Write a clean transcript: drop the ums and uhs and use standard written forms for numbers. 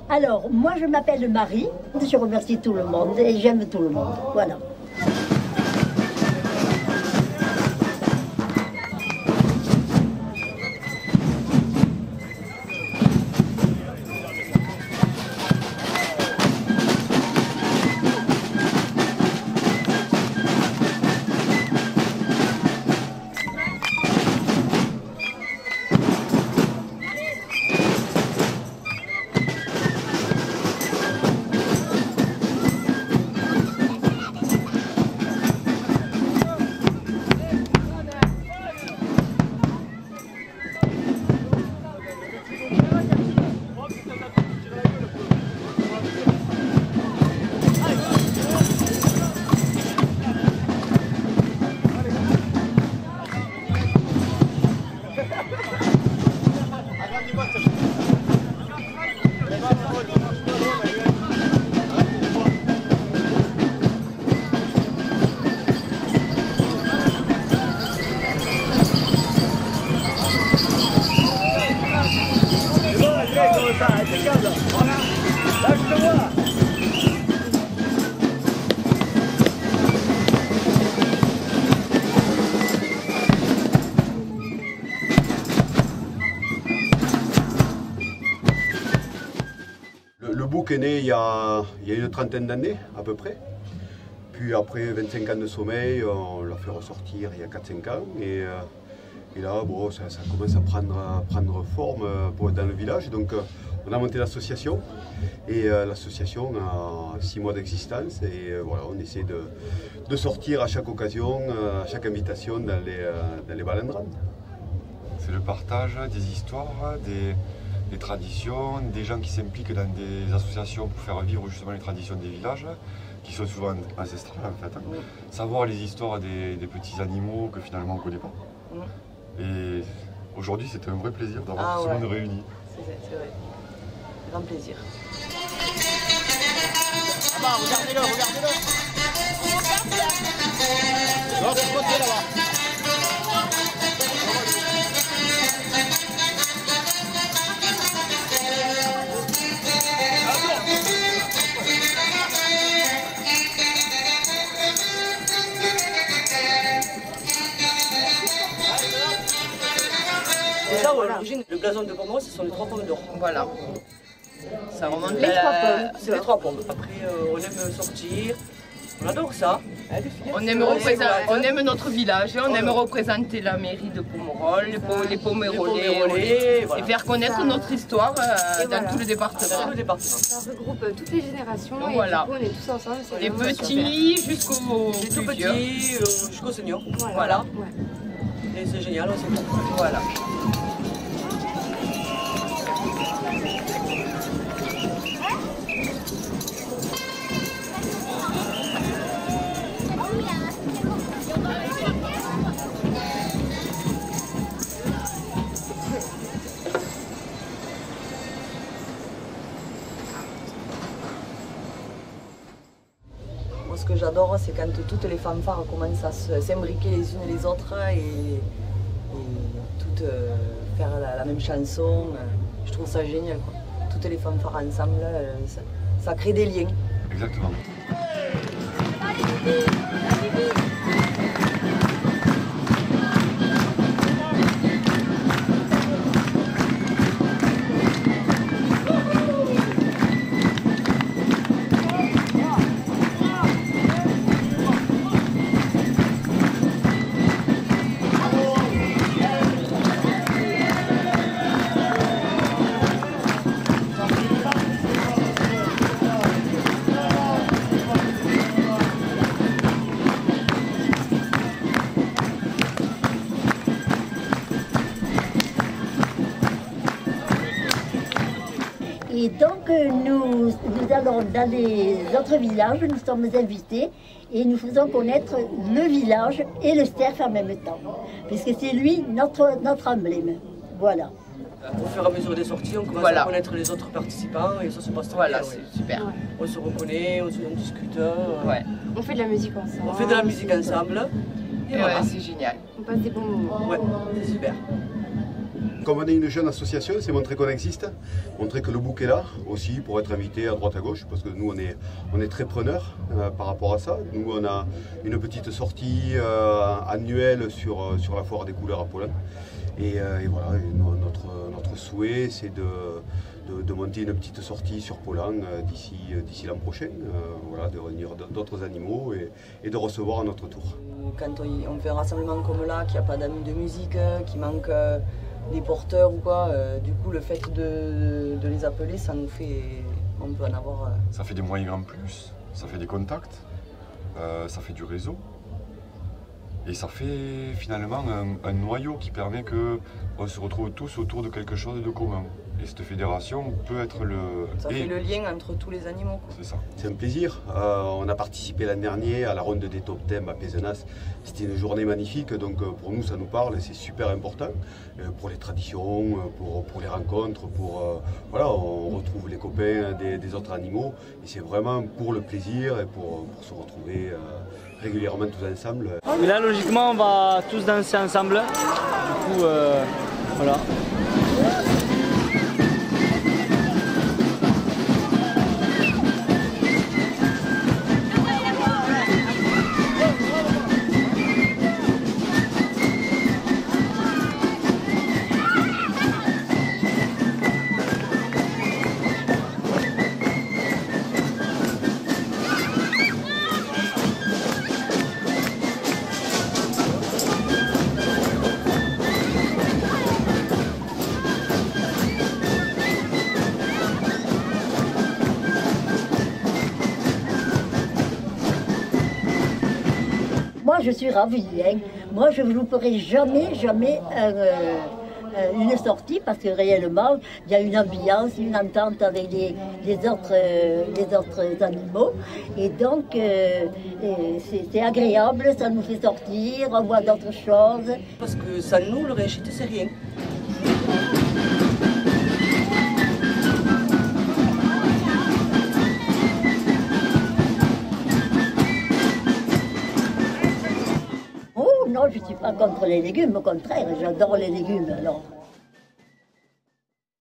Alors, moi je m'appelle Marie, je remercie tout le monde et j'aime tout le monde. Voilà. Le bouc est né il y a une trentaine d'années à peu près. Puis après 25 ans de sommeil, on l'a fait ressortir il y a 4-5 ans. Et là, bon, ça commence à prendre forme dans le village. Donc on a monté l'association. Et l'association a 6 mois d'existence. Et voilà, on essaie de sortir à chaque occasion, à chaque invitation dans les balandrans. C'est le partage des histoires, des traditions, des gens qui s'impliquent dans des associations pour faire vivre justement les traditions des villages, qui sont souvent ancestrales en fait. Savoir les histoires des petits animaux que finalement on ne connaît pas. Et aujourd'hui c'était un vrai plaisir d'avoir tout ce monde réuni. C'est vrai. Grand plaisir. Ah bah regardez-le, regardez-le. Non, de ce côté là-bas. Déjà, à l'origine, le blason de Pomerol, ce sont les 3 pommes d'or. Voilà. Ça remonte les 3 pommes. C'est les 3 pommes. Après, on aime sortir. On adore ça. On aime notre village, on aime représenter la mairie de Pomerol, les Pomérolais, voilà. Et faire connaître notre histoire dans tout le département. Ça regroupe toutes les générations et voilà. du coup on est tous ensemble. Les petits jusqu'aux tout petits, jusqu'aux seniors. Voilà. Ouais. Et c'est génial, on s'est voilà. Moi, ce que j'adore, c'est quand toutes les fanfares commencent à s'imbriquer les unes les autres et toutes faire la même chanson. Je trouve ça génial, quoi. Toutes les fanfares ensemble, ça crée des liens. Exactement. Et donc nous allons dans les autres villages, nous sommes invités et nous faisons connaître le village et le Sterf en même temps, puisque c'est lui notre emblème. Voilà. Au fur et à mesure des sorties, on commence à connaître les autres participants et ça se passe très bien. C'est super. Ouais. On se reconnaît, on discute. Ouais. On fait de la musique ensemble. On fait de la musique ensemble. Et voilà, c'est génial. On passe des bons moments. Ouais, c'est super. Comme on est une jeune association, c'est montrer qu'on existe, montrer que le bouc est là aussi pour être invité à droite à gauche, parce que nous on est très preneurs par rapport à ça. Nous on a une petite sortie annuelle sur la foire des couleurs à Paulin. Et voilà, notre souhait c'est de monter une petite sortie sur Paulin d'ici l'an prochain, voilà, de réunir d'autres animaux et de recevoir à notre tour. Quand on fait un rassemblement comme là, qu'il n'y a pas d'amis de musique, qu'il manque des porteurs ou quoi, du coup le fait de les appeler, ça nous fait, on peut en avoir... Ça fait des moyens en plus, ça fait des contacts, ça fait du réseau. Et ça fait finalement un noyau qui permet qu'on se retrouve tous autour de quelque chose de commun. Et cette fédération peut être le... Ça fait le lien entre tous les animaux. C'est ça. C'est un plaisir. On a participé l'an dernier à la ronde des top 10 à Pézenas. C'était une journée magnifique, donc pour nous ça nous parle et c'est super important. Pour les traditions, pour les rencontres, voilà, on retrouve les copains des autres animaux. Et c'est vraiment pour le plaisir et pour se retrouver régulièrement tous ensemble. Et là logiquement on va tous danser ensemble. Du coup voilà. Moi, je suis ravie. Hein. Moi, je ne vous ferai jamais une sortie parce que réellement, il y a une ambiance, une entente avec les autres animaux. Et donc, c'est agréable, ça nous fait sortir, on voit d'autres choses. Parce que sans nous, le réussite, c'est rien. Oh non, je ne suis pas contre les légumes, au contraire, j'adore les légumes. Alors.